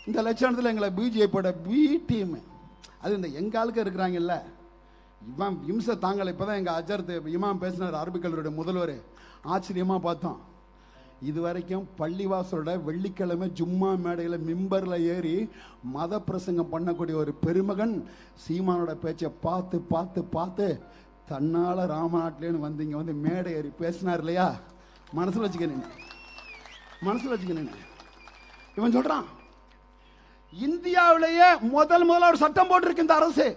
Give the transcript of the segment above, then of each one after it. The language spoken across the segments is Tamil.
இந்த லட்சணத்தில் எங்களை பிஜேபியோட பி டீம், அது இந்த எங்க ஆளுக்கு இருக்கிறாங்கல்ல, இவன் இம்சை தாங்கலை. இப்போதான் எங்கள் அஜர்த் இமாம் பேசினார், அரபிக் கல்லூரியோட முதல்வர். ஆச்சரியமாக பார்த்தோம். இது வரைக்கும் பள்ளிவாசலோட வெள்ளிக்கிழமை ஜும்மா மேடையில் மிம்பரில் ஏறி மத பிரசங்கம் பண்ணக்கூடிய ஒரு பெருமகன் சீமானோட பேச்சை பார்த்து பார்த்து பார்த்து தன்னால் ராமநாட்டிலேன்னு வந்து இங்கே வந்து மேடை ஏறி பேசினார் இல்லையா? மனசில் வச்சுக்கணும், மனசில் வச்சுக்கணும். இவன் சொல்கிறான், இந்தியாவிலேயே முதல்ல ஒரு சட்டம் போட்டிருக்கு இந்த அரசு,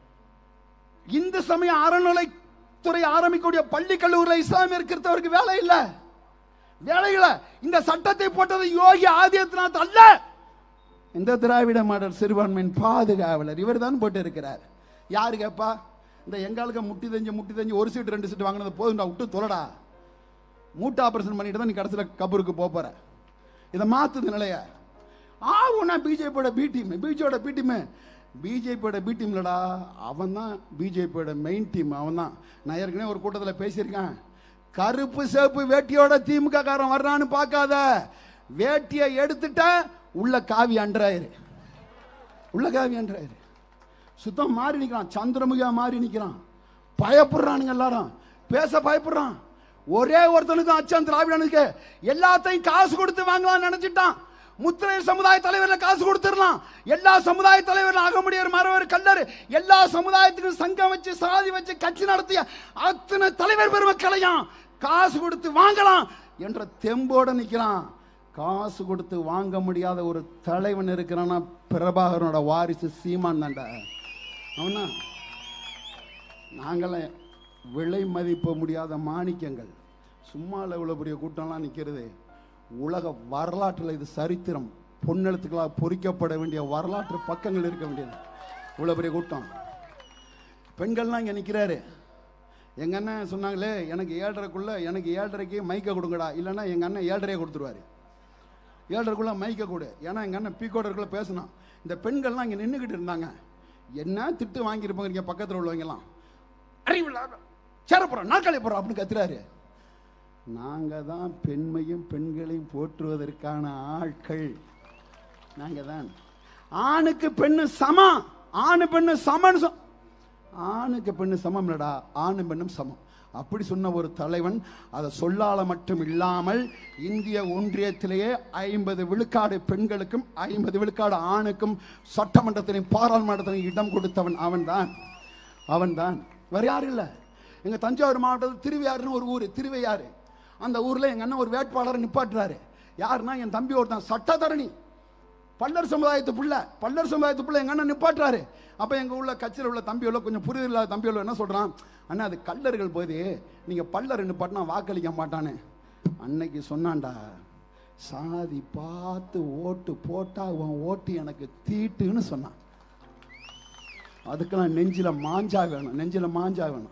இந்து சமய அறநிலைத்துறை ஆரம்பிக்கக்கூடிய பள்ளி கல்லூரியில் இஸ்லாமிய இருக்கிறவருக்கு வேலை இல்லை, வேலையில. இந்த சட்டத்தை போட்டது யோகி ஆதித்யநாத் அல்ல, இந்த திராவிட மாடல் சிறுபான்மையின் பாதுகாவலர் இவர் தான் போட்டு இருக்கிறார். யாரு கேப்பா? இந்த எங்களுக்கு முட்டி தெரிஞ்சு ஒரு சீட்டு 2 சீட்டு வாங்கினது போதும்டா, விட்டு தொலைடா. மூட்டை ஆபரேஷன் பண்ணிட்டு தான் நீ கடைசியில் கபருக்கு போற. இதை மாத்துது நிலைய. ஆகும்னா பிஜேபியோட பி டீம், பிஜேபியோட பி டீம்லடா, அவன் தான் பிஜேபியோட மெயின் டீம். அவன் தான். நான் ஏற்கனவே ஒரு கூட்டத்தில் பேசியிருக்கேன், கருப்பு சேப்பு வேட்டியோட திமுக காரன் வர்றான்னு பார்க்காத, வேட்டியை எடுத்துட்ட உள்ள காவி அன்றாயிரு, உள்ள காவி அன்றாயிரு. சுத்தம் மாறி நிற்கிறான், சந்திரமுகியா மாறி நிற்கிறான். பயப்படுறானுங்க எல்லாரும், பேச பயப்படுறான். ஒரே ஒருத்தனுக்கு அச்சம் திராவிடனுக்கு, எல்லாத்தையும் காசு கொடுத்து வாங்கலாம் நினைச்சிட்டான். முத்திரை சமுதாய தலைவர்கள் காசு கொடுத்துடலாம், எல்லா சமுதாய தலைவர்கள் அகமுடியர் மறவர் கல்லர் எல்லா சமுதாயத்துக்கும் சங்கம் வச்சு சாதி வச்சு கட்சி நடத்திய அத்தனை தலைவர் பெருமக்களையும் காசு கொடுத்து வாங்கலாம் என்ற தெம்போட நிற்கிறான். காசு கொடுத்து வாங்க முடியாத ஒரு தலைவன் இருக்கிறான்னா பிரபாகரனோட வாரிசு சீமான் தாண்டா. அவனா நாங்கள விலை மதிப்ப முடியாத மாணிக்கங்கள், சும்மா இவ்வளவு பெரிய கூட்டம்லாம் நிற்கிறது. உலக வரலாற்றில் இது சரித்திரம், பொன்னெழுத்துக்களாக பொறிக்கப்பட வேண்டிய வரலாற்று பக்கங்கள் இருக்க வேண்டியது. இவ்வளோ பெரிய கூட்டம். பெண்கள்லாம் இங்கே நிற்கிறாரு. எங்கள் அண்ணன் சொன்னாங்களே, எனக்கு 7:30க்குள்ள எனக்கு 7:30க்கு மைக்கை கொடுங்கடா, இல்லைன்னா எங்கள் அண்ணன் 7:30 கொடுத்துருவாரு. 7:30க்குள்ள மைக்கை கொடு, ஏன்னா எங்கள் அண்ணன் பீக்கோடருக்குள்ள பேசணும். இந்த பெண்கள்லாம் இங்கே நின்றுக்கிட்டு இருந்தாங்க. என்ன திட்டு வாங்கியிருப்பாங்க இங்கே பக்கத்தில் உள்ளவங்கலாம், அறிவில்லா சேர போகிறோம் நாற்காலி போகிறோம் அப்படின்னு கத்துறாரு. நாங்கள் தான் பெண்மையும் பெண்களையும் போற்றுவதற்கான ஆட்கள். நாங்கள் தான். ஆணுக்கு பெண்ணு சமம், ஆணு பெண்ணு சமம், ஆணுக்கு பெண்ணு சமம் இல்லடா, ஆணு பெண்ணும் சமம். அப்படி சொன்ன ஒரு தலைவன் அதை சொல்லால மட்டும் இல்லாமல் இந்திய ஒன்றியத்திலேயே 50 விழுக்காடு பெண்களுக்கும் 50 விழுக்காடு ஆணுக்கும் சட்டமன்றத்திலையும் பாராளுமன்றத்திலையும் இடம் கொடுத்தவன் அவன்தான், அவன்தான். வேற யாரும் இல்லை. எங்க தஞ்சாவூர் மாவட்டத்தில் திருவையாறுன்னு ஒரு ஊர், திருவையாறு. அந்த ஊரில் எங்கள் அண்ணன் ஒரு வேட்பாளரை நிப்பாட்டுறாரு. யாருன்னா என் தம்பி ஒருத்தன் சட்டத்தரணி, பல்லர் சமுதாயத்து பிள்ளை எங்கள் அண்ணன் நிப்பாட்டுறாரு. அப்போ எங்கள் உள்ள கட்சியில் உள்ள தம்பியோட கொஞ்சம் புரிதல் இல்லாத தம்பியோட என்ன சொல்கிறான், அண்ணா அது கல்லர்கள் போது நீங்கள் பல்லர் நிப்பாட்டினா வாக்களிக்க மாட்டானே. அன்னைக்கு சொன்னான்டா, சாதி பார்த்து ஓட்டு போட்டா உன் ஓட்டு எனக்கு தீட்டுன்னு சொன்னான். அதுக்கெல்லாம் நெஞ்சில மாஞ்சா வேணும்.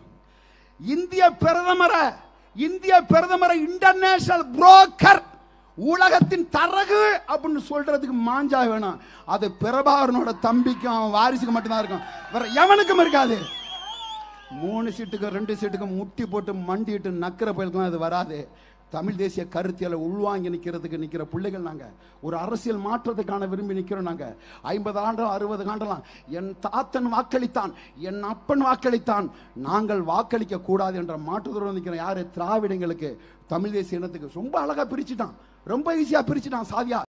இந்திய பிரதமரை இன்டர்நேஷனல் புரோக்கர், உலகத்தின் தரகு அப்படின்னு சொல்றதுக்கு மாஞ்சா வேணும். அது பிரபாகரனோட தம்பிக்கும் அவன் வாரிசுக்கு மட்டும்தான் இருக்கும், வேற எவனுக்கும் இருக்காது. 3 சீட்டுக்கு 2 சீட்டுக்கு முட்டி போட்டு மண்டிட்டு நக்கிற பயிலுக்கும் அது வராது. தமிழ் தேசிய கருத்தியலை உள்வாங்கி நிற்கிற பிள்ளைகள் நாங்கள். ஒரு அரசியல் மாற்றத்துக்கான விரும்பி நிற்கிறோம் நாங்கள். 50 ஆண்டு 60 ஆண்டெல்லாம் என் தாத்தன் வாக்களித்தான், என் அப்பன் வாக்களித்தான், நாங்கள் வாக்களிக்க கூடாது என்ற மாற்றத்தோடு நிற்கிறோம். யாரு? திராவிடங்களுக்கு, தமிழ் தேசிய இனத்துக்கு. ரொம்ப அழகா பிரிச்சுட்டான், ரொம்ப ஈஸியா பிரிச்சுட்டான் சாதியா.